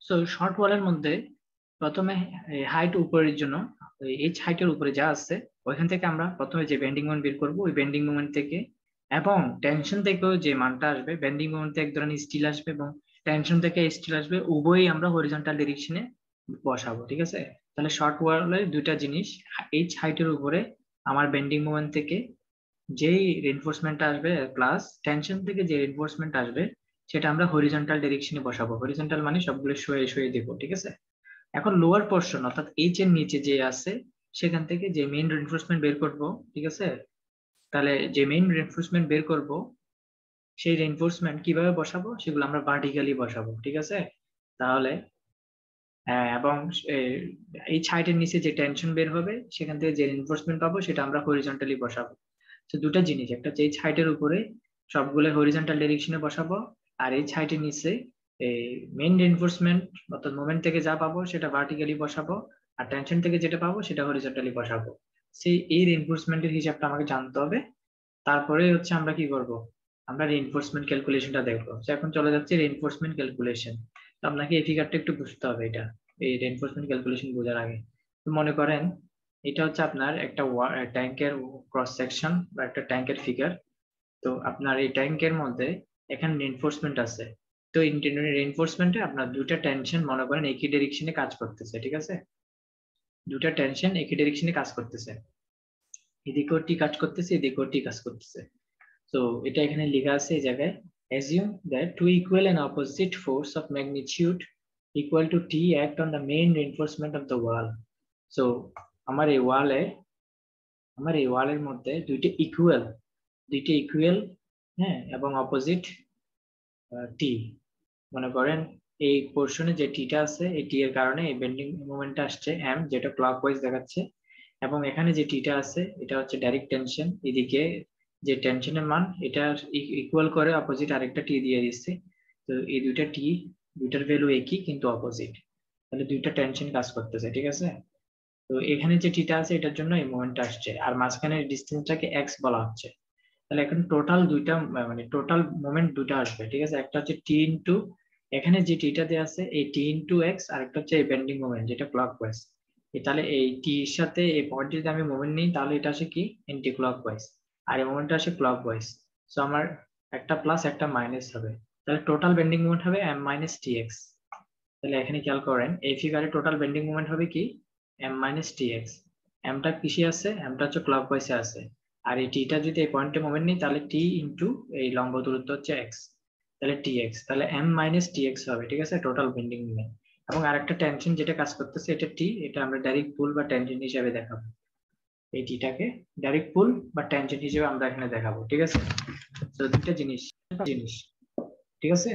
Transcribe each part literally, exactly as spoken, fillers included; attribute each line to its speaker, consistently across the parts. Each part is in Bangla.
Speaker 1: সো শর্ট ওয়ালের মধ্যে প্রথমে হাইট উপরের জন্য এইচ হাইটের উপরে যা আছে ওইখান থেকে আমরা প্রথমে যে বেন্ডিং মোমেন্ট বের করবো ওই বেন্ডিং মোমেন্ট থেকে এবং টেনশন থেকেও যে মানটা আসবে, বেন্ডিং মোমেন্ট থেকে এক ধরনের স্টিল আসবে এবং টেনশন থেকে স্টিল আসবে, উভয়ই আমরা হরিজন্টাল ডিরেকশনে বসাবো। ঠিক আছে, তাহলে শর্ট ওয়ালের দুইটা জিনিস, এইচ হাইটের উপরে আমার বেন্ডিং মোমেন্ট থেকে যেই রিইনফোর্সমেন্ট আসবে প্লাস টেনশন থেকে যে রিইনফোর্সমেন্ট আসবে সেটা আমরা হরিজন্টাল ডিরেকশনে বসাবো। হরিজন্টাল মানে সবগুলো শুয়ে শুয়ে দেবো। ঠিক আছে, এখন লোয়ার পোর্শন অর্থাৎ এইচ এর নিচে যে আছে সেখান থেকে যে মেইন রিইনফোর্সমেন্ট বের করব। ঠিক আছে, তাহলে যে মেইন রিইনফোর্সমেন্ট বের করব সেই রিইনফোর্সমেন্ট কিভাবে বসাবো সেগুলো আমরা ভার্টিক্যালি বসাবো। ঠিক আছে, তাহলে হ্যাঁ, এবং এই হাইটের নিচে যে টেনশন বের হবে সেখান থেকে যে রিইনফোর্সমেন্ট পাবো সেটা আমরা হরিজন্টালি বসাবো। তো দুটো জিনিস, একটা হচ্ছে এই হাইটের উপরে সবগুলো হরিজন্টাল ডিরেকশনে বসাবো, আর এই হাইটের নিচে এই মেইন রিইনফোর্সমেন্ট অর্থাৎ মোমেন্ট থেকে যা পাবো সেটা ভার্টিক্যালি বসাবো, আর টেনশন থেকে যেটা পাবো সেটা হরিজন্টালি বসাবো। সেই এই রিইনফোর্সমেন্টের হিসাবটা আমাকে জানতে হবে। তারপরে হচ্ছে আমরা কি করব, আমরা রিইনফোর্সমেন্ট ক্যালকুলেশনটা দেখবো। এখন চলে যাচ্ছে রিইনফোর্সমেন্ট ক্যালকুলেশন। তো আপনাকে এই ফিগারটা একটু বুঝতে হবে, এটা এই রিইনফোর্সমেন্ট ক্যালকুলেশন বোঝার আগে। তো মনে করেন এটা হচ্ছে আপনার একটা ট্যাঙ্কের ক্রস সেকশন বা একটা ট্যাঙ্কের ফিগার। তো আপনার এই ট্যাঙ্কের মধ্যে এখানে রিইনফোর্সমেন্ট আছে। তো রিইনফোর্সমেন্টে আপনার দুইটা টেনশন মনে করেন একই ডিরেকশনে কাজ করতেছে। ঠিক আছে, দুইটা টেনশন একই ডিরেকশনে কাজ করতেছে, এদিকেও টি কাজ করতেছে এদিকেও টি কাজ করতেছে। তো এটা এখানে লেখা আছে এই জায়গায়, assume that two equal and opposite force of magnitude equal to T act on the main reinforcement of the wall. So আমার এই ওয়ালে আমার এই ওয়ালের মধ্যে দুইটা ইকুয়াল দুইটা ইকুয়াল হ্যাঁ, এবং অপোজিট টি। মনে করেন এই পোর্শনে যে টিটা আছে এই টি এর কারণে এই বেন্ডিং মোমেন্টটা আসছে এম, যেটা ক্লকওয়াইজ দেখাচ্ছে, এবং এখানে যে টিটা আছে এটা হচ্ছে ডাইরেক্ট টেনশন, এদিকে যে টেনশনের মান এটা ইকুয়াল করে অপোজিট আরেকটা টি দিয়ে দিচ্ছে। তো এই দুইটা টি দুইটার ভ্যালু একই কিন্তু অপোজিট, তাহলে দুইটা টেনশন কাজ করতেছে। ঠিক আছে, তো এখানে যে টিটা আছে এটার জন্য এই মোমেন্টটা আসছে, আর মাঝখানের ডিসটেন্সটাকে এক্স বলা হচ্ছে। তাহলে এখন টোটাল দুইটা মানে টোটাল মোমেন্ট দুইটা আসবে। ঠিক আছে, একটা হচ্ছে টি ইনটু এখানে যে টিটা দেওয়া আছে এই টি ইনটু এক্স, আর একটা হচ্ছে এই বেন্ডিং মোমেন্ট যেটা ক্লকওয়াইজ। তাহলে এই টি এর সাথে এই পয়েন্টে যদি আমি মোমেন্ট নিই তাহলে এটা আসে কি এন্টি ক্লকওয়াইজ, আর এই মোমেন্টটা আসে ক্লকওয়াইজ। সো আমার একটা প্লাস একটা মাইনাস হবে, তাহলে টোটাল বেন্ডিং মোমেন্ট হবে এম মাইনাস টি এক্স। তাহলে এখানে খেয়াল করেন এই ফিগারে টোটাল বেন্ডিং মোমেন্ট হবে কি এম মাইনাস টি এক্স। এমটা কিসে আছে, এমটা হচ্ছে ক্লকওয়াইজে আছে, আর এই টিটা যদি এই পয়েন্টে মোমেন্ট নিই তাহলে টি ইনটু এই লম্ব দূরত্ব হচ্ছে এক্স, তাহলে টি এক্স, তাহলে এম মাইনাস টি এক্স হবে। ঠিক আছে, টোটাল বেন্ডিং মোমেন্ট। এবং আরেকটা টেনশন যেটা কাজ করতেছে এটা টি, এটা আমরা ডাইরেক্ট পুল বা টেনশন হিসেবে দেখাবো। এই টিটাকে ডাইরেক্ট পুল বা টেনশন হিসেবে আমরা এখানে দেখাবো। ঠিক আছে, তো দুটো জিনিস জিনিস ঠিক আছে।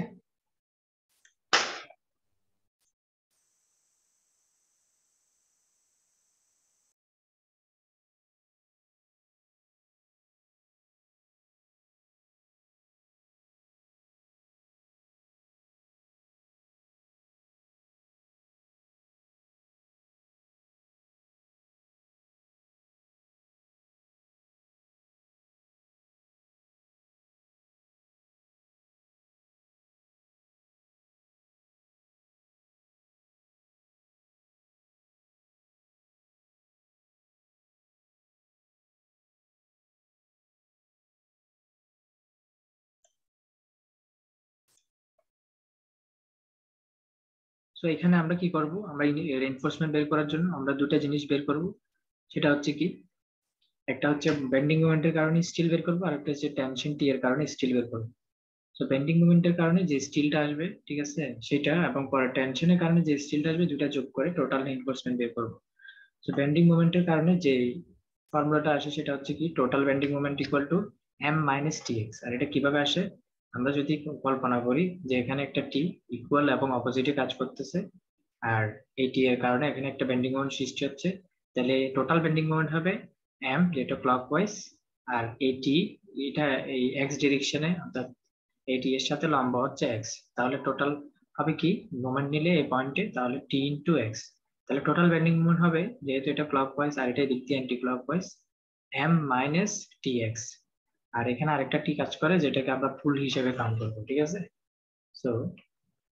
Speaker 1: সো এখানে আমরা কি করব, আমরা রিইনফোর্সমেন্ট বের করার জন্য আমরা দুটো জিনিস বের করব। সেটা হচ্ছে কি, একটা হচ্ছে বেন্ডিং মোমেন্টের কারণে স্টিল বের করবো, আর একটা হচ্ছে টেনশন টি এর কারণে স্টিল বের করবো। তো বেন্ডিং মোমেন্টের কারণে যে স্টিলটা আসবে ঠিক আছে সেটা, এবং পরে টেনশনের কারণে যে স্টিলটা আসবে, দুটা যোগ করে টোটাল রিইনফোর্সমেন্ট বের করবো। তো বেন্ডিং মোমেন্টের কারণে যে ফর্মুলাটা আসে সেটা হচ্ছে কি total bending moment equal to M minus T X. আর এটা কিভাবে আসে, আমরা যদি কল্পনা করি যে এখানে একটা টি ইকুয়াল এবং অপোজিটে কাজ করতেছে, আর এই টি এর কারণে এখানে একটা বেন্ডিং মোমেন্ট সৃষ্টি হচ্ছে, তাহলে টোটাল বেন্ডিং মোমেন্ট হবে এম যেটা ক্লকওয়াইজ, আর এই টি এটা এই এক্স ডিরেকশনে অর্থাৎ এই টি এর সাথে লম্ব হচ্ছে এক্স। তাহলে টোটাল হবে কি মোমেন্ট নিলে এই পয়েন্টে তাহলে টি ইনটু এক্স, তাহলে টোটাল বেন্ডিং মোমেন্ট হবে যেহেতু এটা ক্লকওয়াইজ আর এটা দিক দিয়ে anti clockwise M minus T X. আর এখানে আরেকটা টি কাজ করে যেটাকে আমরা ফুল হিসেবে কাউন্ট করবো। ঠিক আছে, সো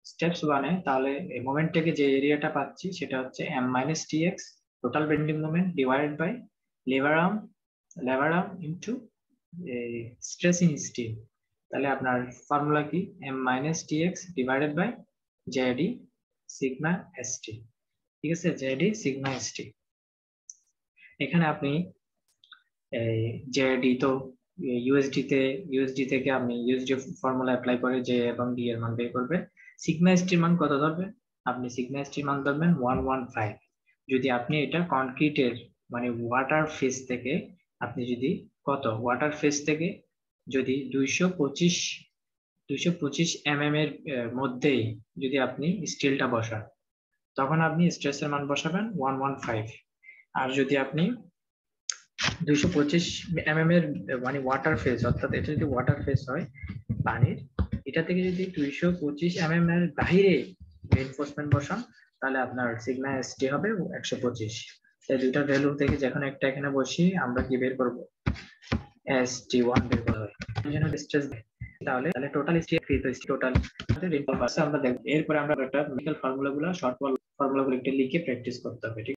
Speaker 1: স্টেপস ওয়ানে তাহলে এই মোমেন্ট থেকে যে এরিয়াটা পাচ্ছি সেটা হচ্ছে m minus tx total bending moment divided by lever arm lever arm into stress in steel. তাহলে আপনার ফর্মুলা কি m minus tx divided by zd sigma st। ঠিক আছে, zd সিগমা st। এখানে আপনি এই zd তো ইউএসডি তে ইউএসডি থেকে আপনি ইউএসডি ফর্মুলা অ্যাপ্লাই করে যে এবং ডি এর মান বের করবে। সিগমা st এর মান কত ধরবেন আপনি? সিগমা st এর মান ধরবেন একশো পনেরো। যদি আপনি এটা কনক্রিটের মানে ওয়াটার ফেজ থেকে আপনি যদি কত ওয়াটার ফেজ থেকে যদি দুইশো পঁচিশ দুইশো পঁচিশ এমএম এর মধ্যেই যদি আপনি স্টিলটা বসান তখন আপনি স্ট্রেসের মান বসাবেন একশো পনেরো। আর যদি আপনি দুইশো পঁচিশ এমএম এর মানে ওয়াটার ফেজ অর্থাৎ এটা যদি ওয়াটার ফেজ হয় পানির, এটা থেকে যদি দুইশো পঁচিশ এমএম এর বাইরে রিইনফোর্সমেন্ট বসান তাহলে আপনার সিগমা এসটি হবে একশো পঁচিশ। এই দুইটা ভ্যালু থেকে যখন একটা এখানে বসি আমরা কি বের করব? এসটি ওয়ান বের করা হয়। জন্য স্ট্রেস তাহলে তাহলে টোটাল স্টিল ফ্রি তো টোটাল রেইনফল পাস আমরা দেখব। এরপর আমরা একটা মেকানিক্যাল ফর্মুলাগুলো শর্ট ফর্মুলাগুলো একটু লিখে প্র্যাকটিস করতে হবে।